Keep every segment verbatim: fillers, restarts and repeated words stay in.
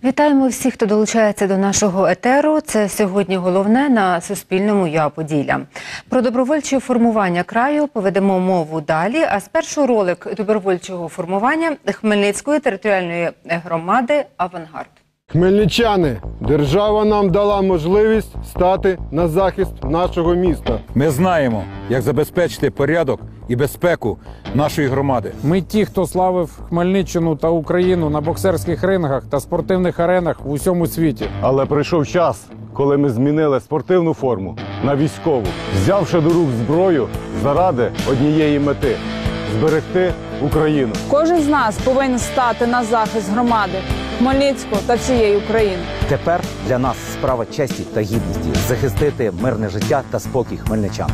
Вітаємо всіх, хто долучається до нашого етеру. Це сьогодні головне на Суспільному Я Поділля. Про добровольче формування краю поведемо мову далі, а спершу ролик добровольчого формування Хмельницької територіальної громади «Авангард». Хмельничани, держава нам дала можливість стати на захист нашого міста. Ми знаємо, як забезпечити порядок і безпеку нашої громади. Ми ті, хто славив Хмельниччину та Україну на боксерських рингах та спортивних аренах в усьому світі. Але прийшов час, коли ми змінили спортивну форму на військову, взявши до рук зброю заради однієї мети – зберегти Україну. Кожен з нас повинен стати на захист громади, Хмельницького та всієї України. Тепер для нас справа честі та гідності – захистити мирне життя та спокій хмельничан.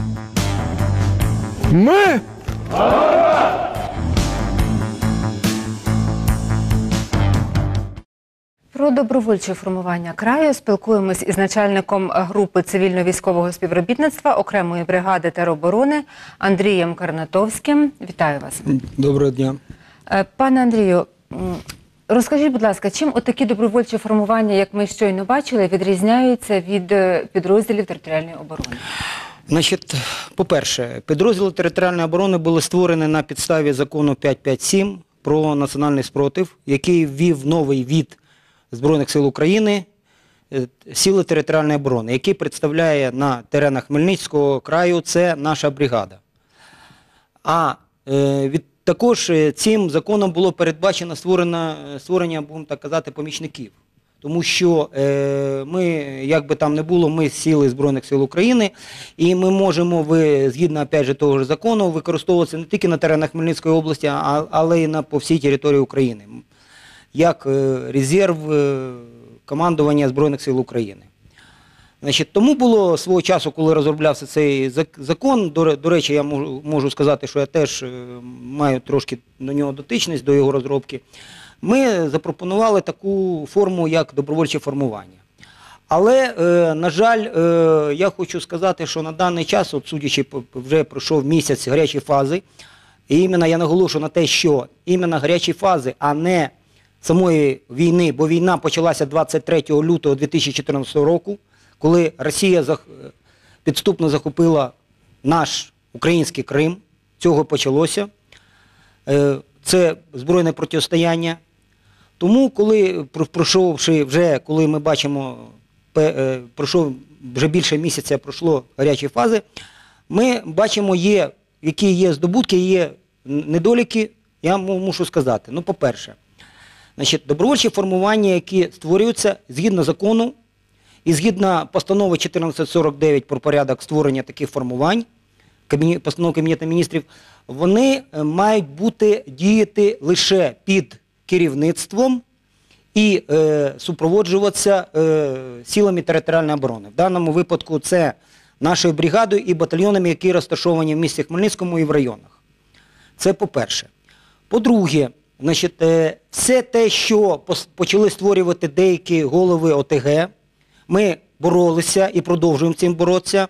Ми! Про добровольче формування краю спілкуємось із начальником групи цивільно-військового співробітництва окремої бригади тероборони Андрієм Карнатовським. Вітаю вас. Доброго дня. Пане Андрію, розкажіть, будь ласка, чим отакі добровольчі формування, як ми щойно бачили, відрізняються від підрозділів територіальної оборони? Значить, по-перше, підрозділи територіальної оборони були створені на підставі закону п'ятсот п'ятдесят сім про національний спротив, який ввів новий від Збройних сил України сили територіальної оборони, який представляє на теренах Хмельницького краю, це наша бригада. А е, від, також цим законом було передбачено створення, створення, будемо так казати, помічників. Тому що е, ми, як би там не було, ми сили Збройних сил України, і ми можемо, ви, згідно опять же, того ж закону, використовуватися не тільки на теренах Хмельницької області, а, але й на, по всій території України, як е, резерв е, командування Збройних сил України. Значить, тому було свого часу, коли розроблявся цей закон, до, до речі, я можу, можу сказати, що я теж е, маю трошки до нього дотичність, до його розробки, ми запропонували таку форму, як добровольче формування. Але, е, на жаль, е, я хочу сказати, що на даний час, от судячи, вже пройшов місяць гарячої фази, і іменно я наголошую на те, що іменно гарячі фази, а не самої війни, бо війна почалася двадцять третього лютого дві тисячі чотирнадцятого року, коли Росія зах... підступно захопила наш український Крим, цього почалося. Е, це збройне протистояння. Тому, коли пройшовши вже, коли ми бачимо, пройшов вже більше місяця, пройшло гарячі фази, ми бачимо, є, які є здобутки, є недоліки, я мушу сказати. Ну, по-перше, значить, добровольчі формування, які створюються згідно закону і згідно постанови чотирнадцять сорок дев'ять про порядок створення таких формувань, постанови Кабінету міністрів, вони мають бути діяти лише під керівництвом і е, супроводжуватися е, силами територіальної оборони. В даному випадку це нашою бригадою і батальйонами, які розташовані в місті Хмельницькому і в районах. Це по-перше. По-друге, значить, е, все те, що почали створювати деякі голови О Те Ге, ми боролися і продовжуємо цим боротися.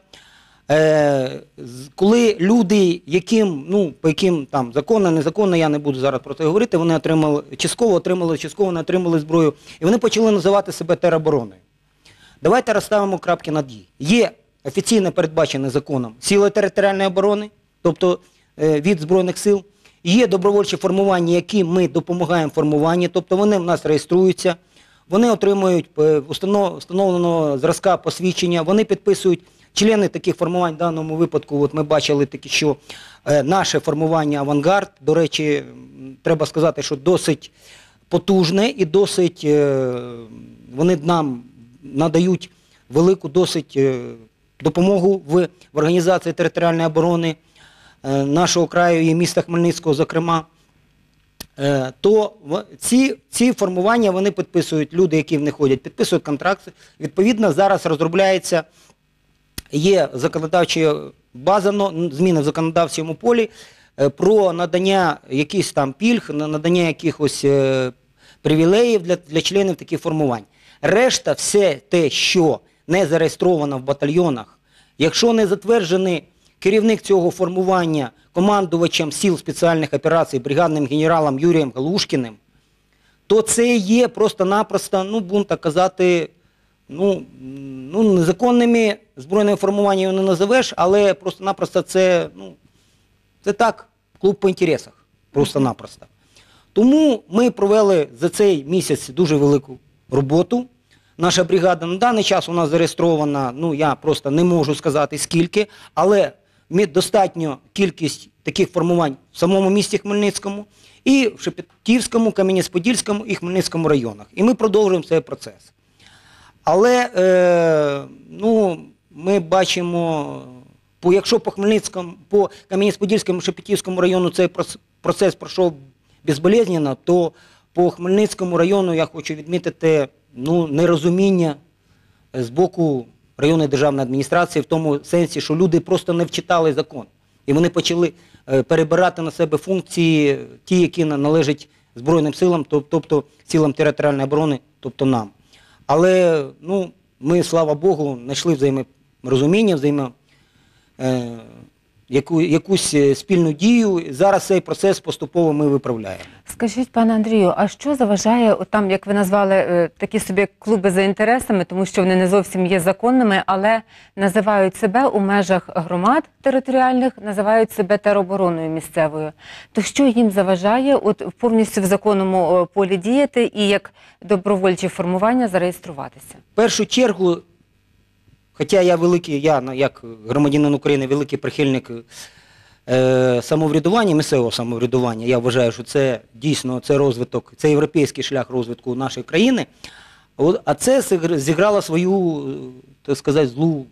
Е, коли люди, яким, ну, по яким там законно, незаконно, я не буду зараз про це говорити, вони отримали, частково отримали, частково не отримали зброю, і вони почали називати себе теробороною. Давайте розставимо крапки над «і». Є офіційно передбачені законом сили територіальної оборони, тобто е, від Збройних сил, є добровольчі формування, які ми допомагаємо формуванні, тобто вони в нас реєструються, вони отримують встановленого зразка посвідчення, вони підписують. Члени таких формувань в даному випадку, от ми бачили такі, що е, наше формування «Авангард», до речі, треба сказати, що досить потужне і досить, е, вони нам надають велику досить е, допомогу в, в організації територіальної оборони е, нашого краю і міста Хмельницького, зокрема. Е, то в, ці, ці формування вони підписують, люди, які в них ходять, підписують контракти. Відповідно, зараз розробляється є законодавча база, зміни в законодавчому полі про надання якихось там пільг, надання якихось е, привілеїв для, для членів таких формувань. Решта, все те, що не зареєстровано в батальйонах, якщо не затверджений керівник цього формування командувачем сил спеціальних операцій бригадним генералом Юрієм Галушкіним, то це є просто-напросто, ну, будемо так казати, ну, ну, незаконними збройними формуваннями не називеш, але просто-напросто це, ну, це так, клуб по інтересах, просто-напросто. Тому ми провели за цей місяць дуже велику роботу. Наша бригада на даний час у нас зареєстрована, ну, я просто не можу сказати скільки, але ми достатньо кількість таких формувань в самому місті Хмельницькому і в Шепетівському, Кам'янець-Подільському і Хмельницькому районах. І ми продовжуємо цей процес. Але, е, ну, ми бачимо, по, якщо по Хмельницькому, по Кам'янець-Подільському, Шепетівському району цей процес пройшов безболезненно, то по Хмельницькому району я хочу відмітити, ну, нерозуміння з боку районної державної адміністрації в тому сенсі, що люди просто не вчитали закон. І вони почали е, перебирати на себе функції, ті, які належать Збройним силам, тобто силам територіальної оборони, тобто нам. Але, ну, ми, слава Богу, знайшли взаєморозуміння, взаємо, е, яку, якусь спільну дію. Зараз цей процес поступово ми виправляємо. Скажіть, пане Андрію, а що заважає, от там, як ви назвали, е, такі собі клуби за інтересами, тому що вони не зовсім є законними, але називають себе у межах громад територіальних, називають себе теробороною місцевою. То що їм заважає от повністю в законному полі діяти і як добровольчі формування зареєструватися? В першу чергу, хоча я великий, я як громадянин України великий прихильник е, самоврядування, місцевого самоврядування, я вважаю, що це дійсно це розвиток, це європейський шлях розвитку нашої країни, а це зіграло свою, так сказати, злу,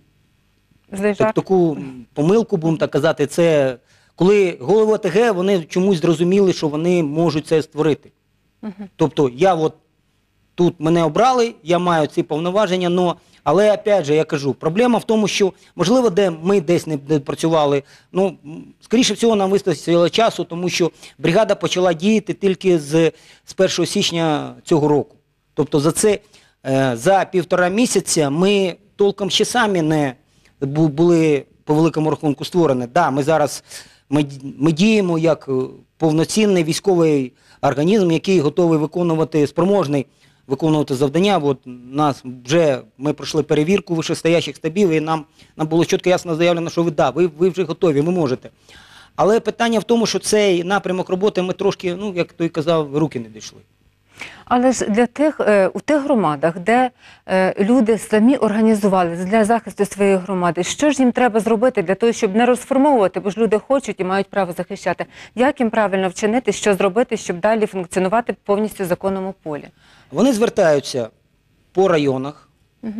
так, таку помилку, будемо так казати, це коли голови ОТГ, вони чомусь зрозуміли, що вони можуть це створити. Угу. Тобто я от тут мене обрали, я маю ці повноваження, но, але, опять же, я кажу, проблема в тому, що, можливо, де ми десь не працювали, ну, скоріше всього, нам вистачило часу, тому що бригада почала діяти тільки з, з першого січня цього року. Тобто за це, за півтора місяця ми толком ще самі не були по великому рахунку створені. Да, ми зараз, ми, ми діємо як повноцінний військовий організм, який готовий виконувати, спроможний виконувати завдання. От нас вже, ми пройшли перевірку вищестоящих штабів, і нам, нам було чітко ясно заявлено, що ви, да, ви, ви вже готові, ви можете. Але питання в тому, що цей напрямок роботи ми трошки, ну, як той казав, руки не дійшли. Але ж для тих, у тих громадах, де люди самі організувалися для захисту своєї громади, що ж їм треба зробити для того, щоб не розформовувати, бо ж люди хочуть і мають право захищати. Як їм правильно вчинити, що зробити, щоб далі функціонувати повністю в законному полі? Вони звертаються по районах. Угу.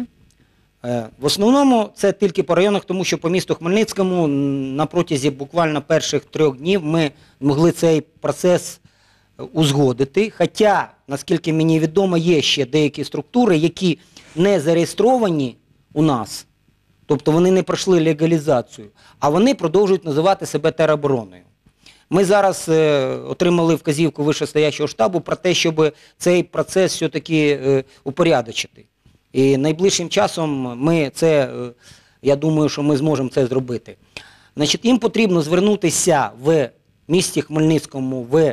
В основному це тільки по районах, тому що по місту Хмельницькому на протязі буквально перших трьох днів ми могли цей процес узгодити. Хоча, наскільки мені відомо, є ще деякі структури, які не зареєстровані у нас, тобто вони не пройшли легалізацію, а вони продовжують називати себе теробороною. Ми зараз е, отримали вказівку вищестоящого штабу про те, щоб цей процес все-таки е, упорядочити. І найближчим часом ми це, е, я думаю, що ми зможемо це зробити. Значить, їм потрібно звернутися в місті Хмельницькому в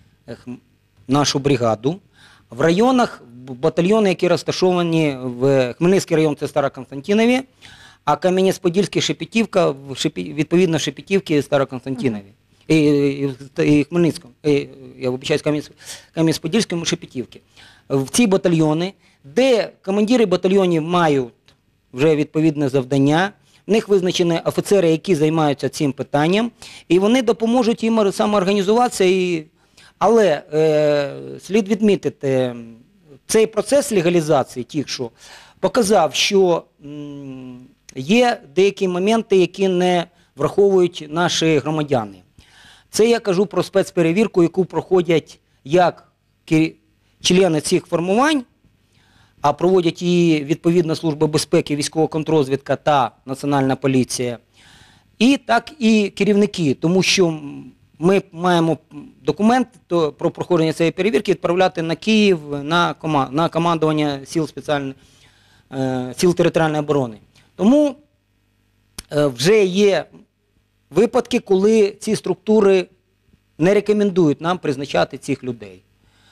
нашу бригаду. В районах, батальйони, які розташовані в Хмельницький район, це Староконстантинові, а Кам'янець-Подільський, Шепетівка, відповідно Шепетівки і Староконстантинові. І, і, і Хмельницькому, і, я вибачаюсь, Кам'янець-Подільському, Шепетівки. В ці батальйони, де командири батальйонів мають вже відповідне завдання, в них визначені офіцери, які займаються цим питанням, і вони допоможуть їм самоорганізуватися. І... Але е, слід відмітити, цей процес легалізації тих, що показав, що м, є деякі моменти, які не враховують наші громадяни. Це я кажу про спецперевірку, яку проходять як члени цих формувань, а проводять її відповідна Служба безпеки, військова контррозвідка та Національна поліція, і так і керівники, тому що ми маємо документ про проходження цієї перевірки відправляти на Київ, на, кома, на командування сил, спеціальних, е, сил територіальної оборони. Тому е, вже є випадки, коли ці структури не рекомендують нам призначати цих людей.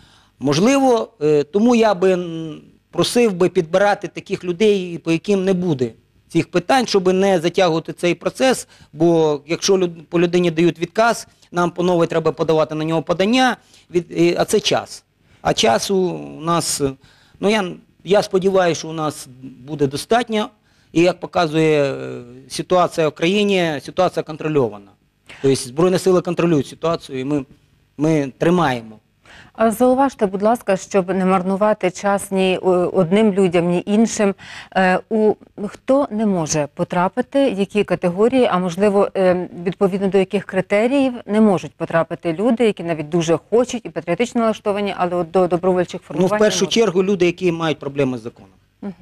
Можливо, е, тому я би м, просив би підбирати таких людей, по яким не буде цих питань, щоб не затягувати цей процес, бо якщо люд, по людині дають відказ, нам по новій треба подавати на нього подання, від, і, а це час. А часу у нас, е, ну я, я сподіваюся, що у нас буде достатньо, і як показує е, ситуація в країні, ситуація контрольована. Тобто Збройні сили контролюють ситуацію, і ми, ми тримаємо. А зауважте, будь ласка, щоб не марнувати час ні е, одним людям, ні іншим. Е, у хто не може потрапити, які категорії, а можливо, е, відповідно до яких критеріїв не можуть потрапити люди, які навіть дуже хочуть і патріотично налаштовані, але от до добровольчих Ну, формувань в першу не можуть. чергу, люди, які мають проблеми з законом.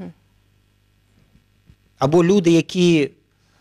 Або люди, які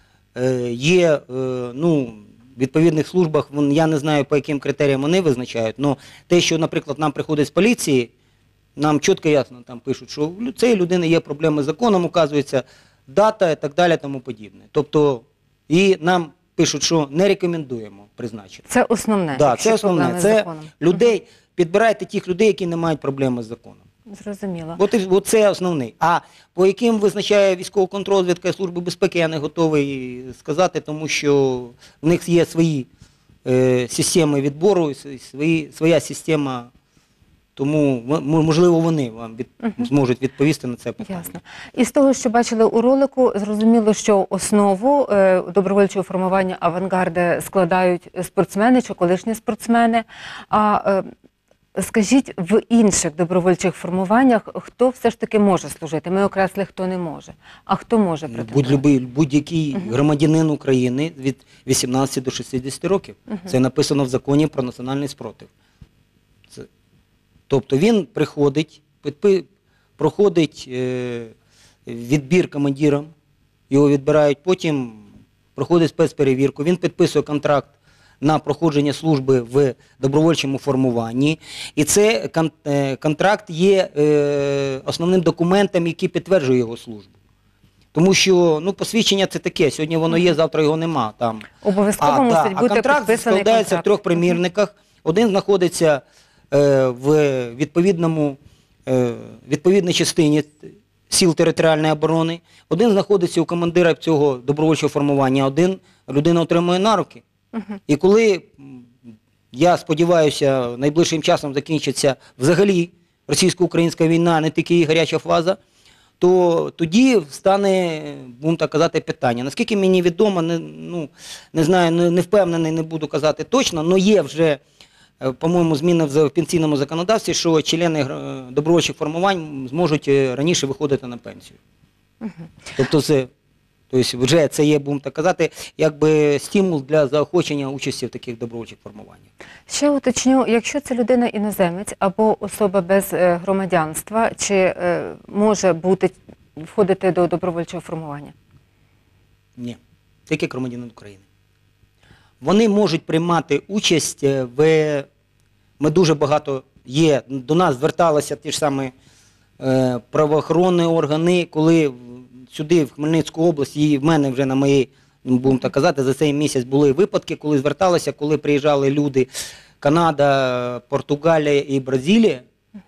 е, є е, ну, в відповідних службах, вон, я не знаю, по яким критеріям вони визначають, але те, що, наприклад, нам приходить з поліції, нам чітко ясно там пишуть, що у цієї людини є проблеми з законом, указується дата і так далі, тому подібне. Тобто, і нам пишуть, що не рекомендуємо призначити. Це основне. Да, якщо це основне. проблеми з Це законом. людей, підбирайте тих людей, які не мають проблеми з законом. Зрозуміло. От, і- от це основний. А по яким визначає військова контррозвідка і Служба безпеки, я не готовий сказати, тому що в них є свої е, системи відбору, свої, своя система, тому м- можливо вони вам від, зможуть відповісти на це питання. Ясно. І з того, що бачили у ролику, зрозуміло, що основу е, добровольчого формування авангарди складають спортсмени чи колишні спортсмени. А е, скажіть, в інших добровольчих формуваннях хто все ж таки може служити? Ми окреслили, хто не може. А хто може претендувати? Будь-який будь-який громадянин України від вісімнадцяти до шістдесяти років. Це написано в законі про національний спротив. Це, тобто він приходить, підпи, проходить е, відбір командиром, його відбирають, потім проходить спецперевірку, він підписує контракт на проходження служби в добровольчому формуванні. І це кон, е, контракт є е, основним документом, який підтверджує його службу. Тому що ну, посвідчення це таке, сьогодні воно є, завтра його нема. Там. Обов'язково А, мусить да, бути а контракт підписаний складається контракт. в трьох примірниках. Один знаходиться е, в відповідному, е, відповідній частині сил територіальної оборони, один знаходиться у командира цього добровольчого формування, один людина отримує на руки. І коли, м, я сподіваюся, найближчим часом закінчиться взагалі російсько-українська війна, не тільки її гаряча фаза, то тоді стане, будемо так казати, питання. Наскільки мені відомо, не, ну, не знаю, не, не впевнений, не буду казати точно, але є вже, е, по-моєму, зміни в пенсійному законодавстві, що члени е, добровольчих формувань зможуть е, раніше виходити на пенсію. Тобто це, тобто вже це є, будемо так казати, якби стимул для заохочення участі в таких добровольчих формуваннях. Ще уточню, якщо це людина іноземець або особа без е, громадянства, чи е, може бути входити до добровольчого формування? Ні, тільки громадянин України. Вони можуть приймати участь в, ми дуже багато є, до нас зверталися ті ж самі е, правоохоронні органи, коли в- сюди, в Хмельницьку область, і в мене вже на моїй, ну, будемо так казати, за цей місяць були випадки, коли зверталися, коли приїжджали люди, Канада, Португалія і Бразилія.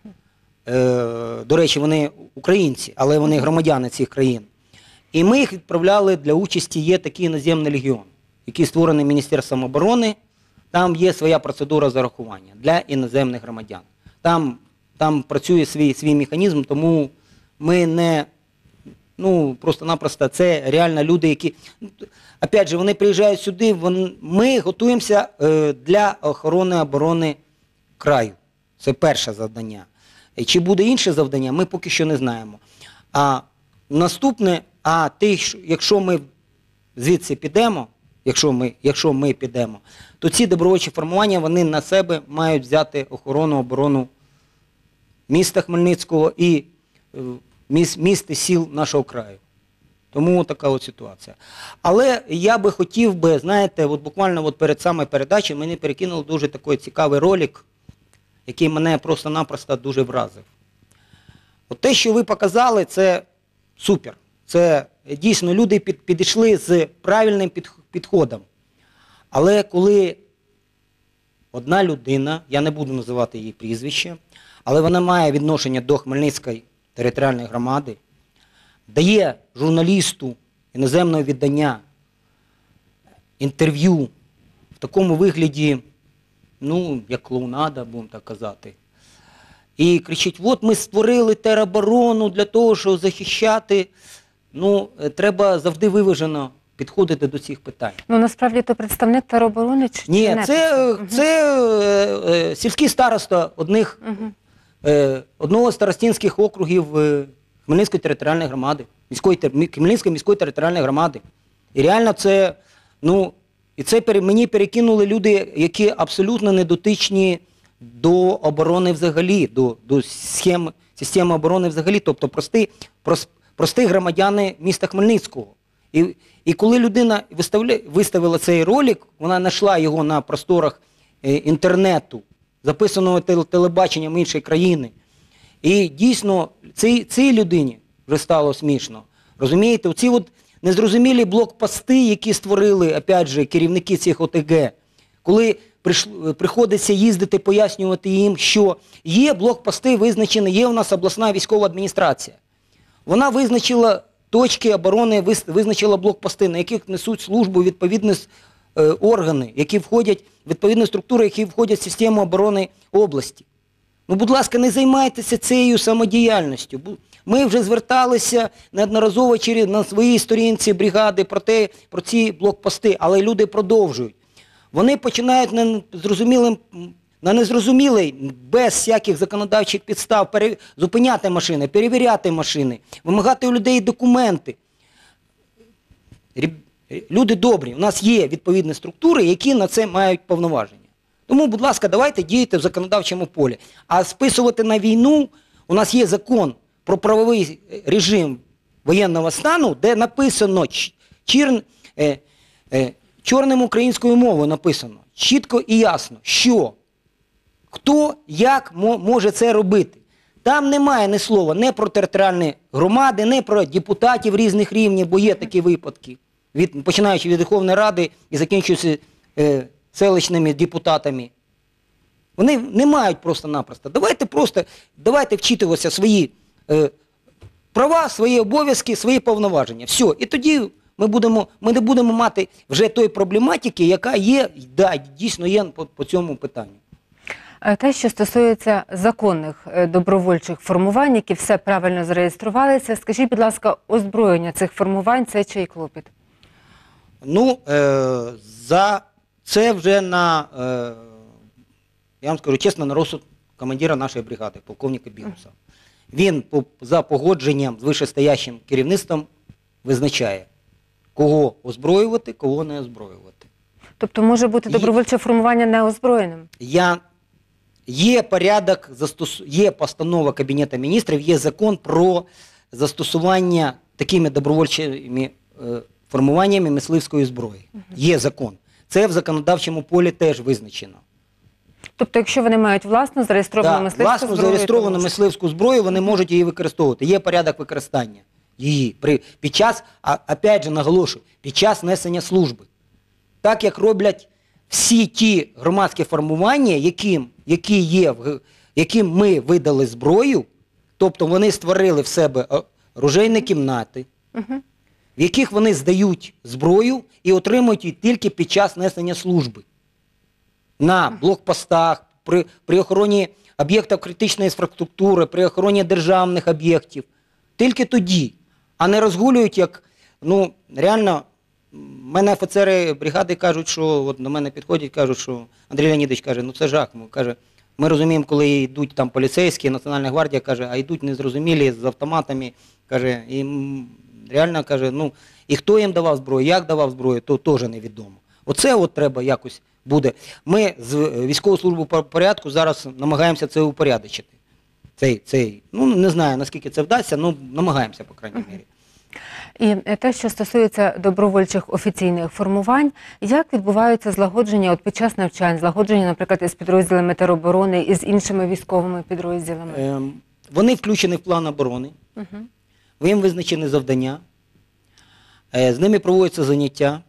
Е, до речі, вони українці, але вони громадяни цих країн. І ми їх відправляли для участі, є такий іноземний легіон, який створений Міністерством оборони. Там є своя процедура зарахування для іноземних громадян. Там, там працює свій, свій механізм, тому ми не, ну, просто-напросто це реально люди, які, ну, опять же, вони приїжджають сюди, вони, ми готуємося е, для охорони оборони краю. Це перше завдання. І чи буде інше завдання, ми поки що не знаємо. А наступне, а ти, якщо ми звідси підемо, якщо ми, якщо ми підемо, то ці добровольчі формування, вони на себе мають взяти охорону, оборону міста Хмельницького і е, міст, міст і сіл нашого краю. Тому така от ситуація. Але я би хотів би, знаєте, от буквально от перед самою передачею мені перекинули дуже такий цікавий ролик, який мене просто-напросто дуже вразив. От те, що ви показали, це супер. Це дійсно люди під, підійшли з правильним під, підходом. Але коли одна людина, я не буду називати її прізвище, але вона має відношення до Хмельницької територіальної громади, дає журналісту іноземного видання інтерв'ю в такому вигляді, ну, як клоунада, будемо так казати. І кричить, от ми створили тероборону для того, щоб захищати. Ну, треба завжди виважено підходити до цих питань. Ну, насправді, то представник тероборони чи чи Ні, не це, представник? це е, е, сільський староста одних, Мгм. е, одного з старостинських округів е, Хмельницької територіальної громади, міської, тер- мі- Хмельницької міської територіальної громади. І реально це, ну, і це пере- мені перекинули люди, які абсолютно не дотичні до оборони взагалі, до, до схем, системи оборони взагалі, тобто прості, прос, прості громадяни міста Хмельницького. І, і коли людина виставля, виставила цей ролик, вона знайшла його на просторах е, інтернету, записаного тел- телебаченням іншої країни. І дійсно цій, цій людині вже стало смішно. Розумієте, оці от незрозумілі блокпости, які створили, опять же, керівники цих О Те Ге, коли прийшло- приходиться їздити, пояснювати їм, що є блокпости визначені, є у нас обласна військова адміністрація. Вона визначила точки оборони, виз- визначила блокпости, на яких несуть службу відповідні е, органи, які входять, відповідні структури, які входять в систему оборони області. Ну, будь ласка, не займайтеся цією самодіяльністю. Бу- Ми вже зверталися неодноразово через на своїй сторінці бригади про те, про ці блокпости, але люди продовжують. Вони починають на зрозумілим, на незрозумілий, без всяких законодавчих підстав пере, зупиняти машини, перевіряти машини, вимагати у людей документи. Ріб- Люди добрі, у нас є відповідні структури, які на це мають повноваження. Тому, будь ласка, давайте діяти в законодавчому полі. А списувати на війну, у нас є закон про правовий режим воєнного стану, де написано ч- чір, е, е, чорним українською мовою написано, чітко і ясно, що, хто, як мо- може це робити. Там немає ні слова не про територіальні громади, не про депутатів різних рівнів, бо є такі випадки, від, починаючи від Верховної Ради і закінчуючи е, селищними депутатами. Вони не мають просто-напросто. Давайте просто, давайте вчитуватися свої е, права, свої обов'язки, свої повноваження. Все. І тоді ми, будемо, ми не будемо мати вже тої проблематики, яка є, да, дійсно є по, по цьому питанню. Е, Те, що стосується законних е, добровольчих формувань, які все правильно зареєструвалися, скажіть, будь ласка, озброєння цих формувань – це чий клопіт? Ну, е, за це вже на, е, я вам скажу чесно, на розсуд командира нашої бригади, полковника Білуса. Він по, за погодженням з вищестоящим керівництвом визначає, кого озброювати, кого не озброювати. Тобто може бути Є- добровольче формування неозброєним? Я, є порядок, застос, є постанова Кабінету міністрів, є закон про застосування такими добровольчими е, формуваннями мисливської зброї. Є закон. Це в законодавчому полі теж визначено. Тобто, якщо вони мають власну зареєстровану Да, мисливську власну зброю, то зареєстровану можуть. мисливську зброю вони можуть її використовувати. Є порядок використання її при, під час, а, опять же наголошую, під час несення служби. Так як роблять всі ті громадські формування, яким, які є, в г- яким ми видали зброю, тобто вони створили в себе о, оружейні кімнати, Мгм. в яких вони здають зброю і отримують її тільки під час несення служби. На блокпостах, при, при охороні об'єктів критичної інфраструктури, при охороні державних об'єктів. Тільки тоді. А не розгулюють, як, ну, реально, м, мене офіцери бригади кажуть, що, от до мене підходять, кажуть, що Андрій Леонідович каже, ну це жах. Ми, каже, ми розуміємо, коли йдуть там поліцейські, Національна гвардія, каже, а йдуть незрозумілі з автоматами, каже, і м, реально, каже, ну, і хто їм давав зброю, як давав зброю, то теж невідомо. Оце от треба якось буде. Ми з військової служби по- порядку зараз намагаємося це упорядочити. Цей, цей, ну, не знаю, наскільки це вдасться, ну, намагаємося, по крайній мірі. І е, те, що стосується добровольчих офіційних формувань, як відбуваються злагодження от під час навчань, злагодження, наприклад, із підрозділами тероборони, із іншими військовими підрозділами? Ем, вони включені в план оборони, Мгм. їм визначені завдання, е, з ними проводяться заняття,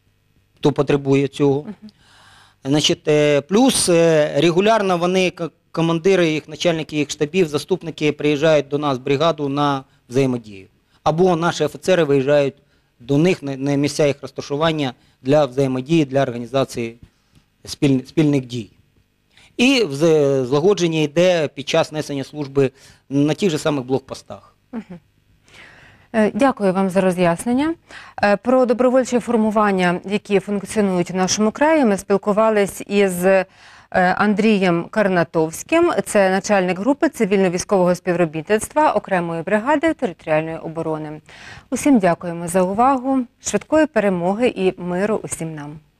хто потребує цього. Значить, е, плюс е, регулярно вони, к- командири їх, начальники їх штабів, заступники приїжджають до нас в бригаду на взаємодію. Або наші офіцери виїжджають до них на, на місця їх розташування для взаємодії, для організації спіль, спільних дій. І в- злагодження йде під час несення служби на тих же самих блокпостах. Е, Дякую вам за роз'яснення. Е, Про добровольчі формування, які функціонують в нашому краї, ми спілкувались із е, Андрієм Карнатовським. Це начальник групи цивільно-військового співробітництва окремої бригади територіальної оборони. Усім дякуємо за увагу, швидкої перемоги і миру усім нам.